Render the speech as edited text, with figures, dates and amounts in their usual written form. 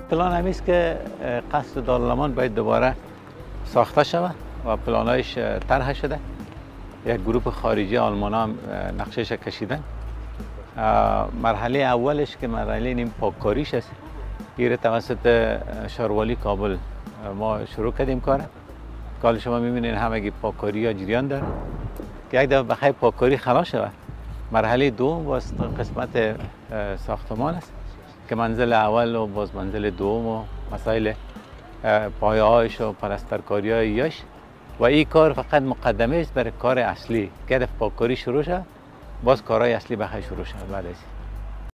پلان همی است که قصر دارالامان باید دوباره ساخته شود و پلانایش طرح شده. یک گروه خارجی آلمان هم نقشهش کشیدن. مرحله اولش که مرحله نیم پاککاریش است، گیر توسط شاروالی کابل ما شروع کردیم کار. کال شما میبینید همگی پاککاری ها جریان داره که یک دفعه بخیر پاککاری خلاص شود. مرحله دوم واسه قسمت ساختمان است که منزل اول و باز منزل دوم و مسائل پایه هایش و پلسترکاری هایش و این کار فقط مقدمه است برای کار اصلی که پاککاری شروع شد، باز کارهای اصلی بخیر شروع شد بعد از